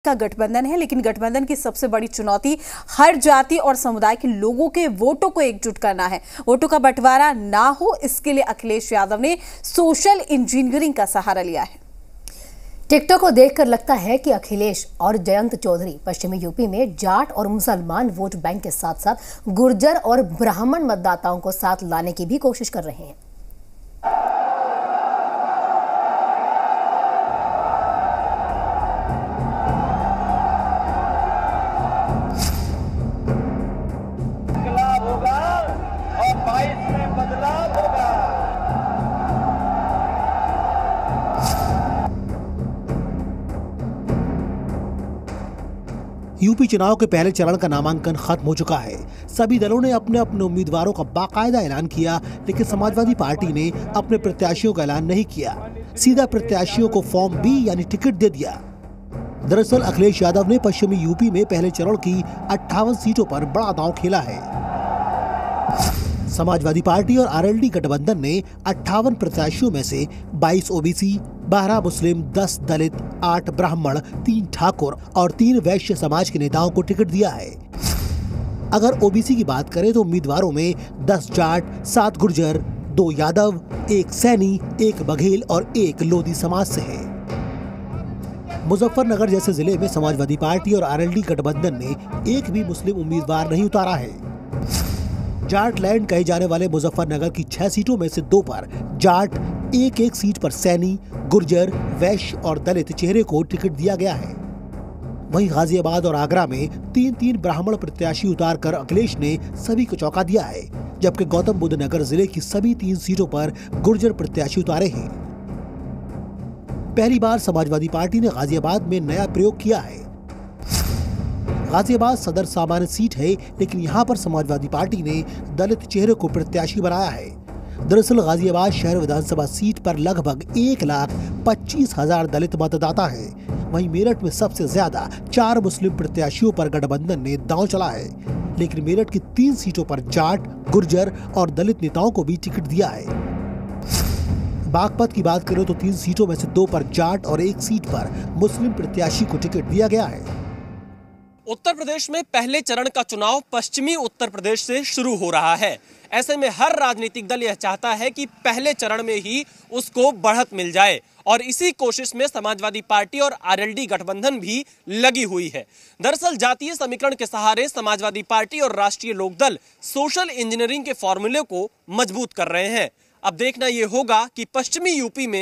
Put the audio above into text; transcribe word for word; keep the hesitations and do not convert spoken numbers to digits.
का गठबंधन है, लेकिन गठबंधन की सबसे बड़ी चुनौती हर जाति और समुदाय के लोगों के वोटों को एकजुट करना है। वोटों का बंटवारा ना हो, इसके लिए अखिलेश यादव ने सोशल इंजीनियरिंग का सहारा लिया है। टिकटॉक को देखकर लगता है कि अखिलेश और जयंत चौधरी पश्चिमी यूपी में जाट और मुसलमान वोट बैंक के साथ साथ गुर्जर और ब्राह्मण मतदाताओं को साथ लाने की भी कोशिश कर रहे हैं। होगा और बाईस में बदलाव होगा। यूपी चुनाव के पहले चरण का नामांकन खत्म हो चुका है। सभी दलों ने अपने अपने उम्मीदवारों का बाकायदा ऐलान किया, लेकिन समाजवादी पार्टी ने अपने प्रत्याशियों का ऐलान नहीं किया। सीधा प्रत्याशियों को फॉर्म बी यानी टिकट दे दिया। दरअसल अखिलेश यादव ने पश्चिमी यूपी में पहले चरण की अट्ठावन सीटों पर बड़ा दांव खेला है। समाजवादी पार्टी और आरएलडी गठबंधन ने अट्ठावन प्रत्याशियों में से बाईस ओबीसी, बारह मुस्लिम, दस दलित, आठ ब्राह्मण, तीन ठाकुर और तीन वैश्य समाज के नेताओं को टिकट दिया है। अगर ओबीसी की बात करें तो उम्मीदवारों में दस जाट, सात गुर्जर, दो यादव, एक सैनी, एक बघेल और एक लोधी समाज से है। मुजफ्फरनगर जैसे जिले में समाजवादी पार्टी और आरएलडी गठबंधन ने एक भी मुस्लिम उम्मीदवार नहीं उतारा है। जाट लैंड कहे जाने वाले मुजफ्फरनगर की छह सीटों में से दो पर जाट, एक एक सीट पर सैनी, गुर्जर, वैश्य और दलित चेहरे को टिकट दिया गया है। वहीं गाजियाबाद और आगरा में तीन तीन ब्राह्मण प्रत्याशी उतारकर अखिलेश ने सभी को चौंका दिया है, जबकि गौतम बुद्ध नगर जिले की सभी तीन सीटों पर गुर्जर प्रत्याशी उतारे हैं। पहली बार समाजवादी पार्टी ने गाजियाबाद में नया प्रयोग किया है। गाजियाबाद सदर सामान्य सीट है, लेकिन यहाँ पर समाजवादी पार्टी ने दलित चेहरे को प्रत्याशी बनाया है। दरअसल गाजियाबाद शहर विधानसभा सीट पर लगभग एक लाख पच्चीस हजार दलित मतदाता है। वहीं मेरठ में सबसे ज्यादा चार मुस्लिम प्रत्याशियों पर गठबंधन ने दांव चला है, लेकिन मेरठ की तीन सीटों पर जाट, गुर्जर और दलित नेताओं को भी टिकट दिया है। बागपत की बात करें तो तीन सीटों में से दो पर जाट और एक सीट पर मुस्लिम प्रत्याशी को टिकट दिया गया है। उत्तर प्रदेश में पहले चरण का चुनाव पश्चिमी उत्तर प्रदेश से शुरू हो रहा है। ऐसे में हर राजनीतिक दल यह चाहता है कि पहले चरण में ही उसको बढ़त मिल जाए, और इसी कोशिश में समाजवादी पार्टी और आरएलडी गठबंधन भी लगी हुई है। दरअसल जातीय समीकरण के सहारे समाजवादी पार्टी और राष्ट्रीय लोकदल सोशल इंजीनियरिंग के फॉर्मूले को मजबूत कर रहे हैं। अब देखना यह होगा कि पश्चिमी यूपी में